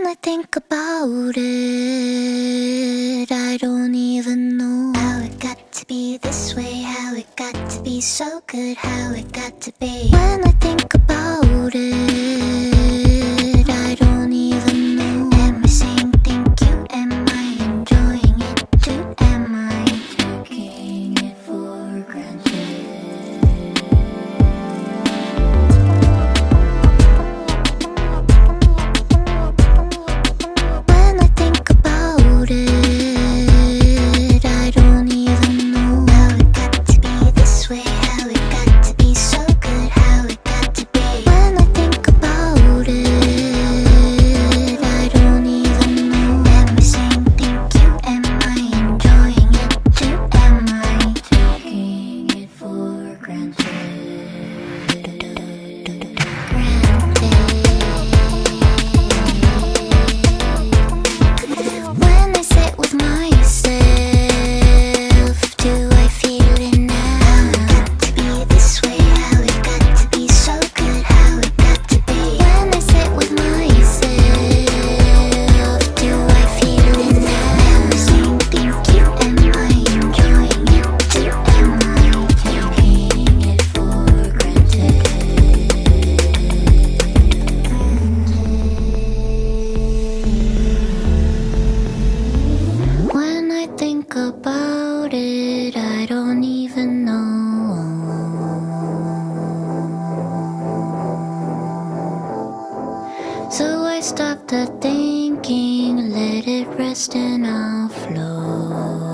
I think about it, I don't even know how it got to be this way, how it got to be so good, how it got to be. When I think about it, I don't even know. Am I saying thank you? Am I enjoying it too? Am I taking it for granted? When I think about it, I don't even know how it got to be this way, how it got to be so good, how it got to be. When I think about it, I don't even know. Am I saying thank you? Am I enjoying it too? Am I taking it for granted? When I sit with myself, do I feel it now? How it got to be this way, how it got to be so good, how it got to be. When I sit with myself, do I feel it now? Am I saying thank you? Am I enjoying it too? Am I taking it for granted? When I think about it, I don't even know. So I stop the thinking, let it rest and I'll flow.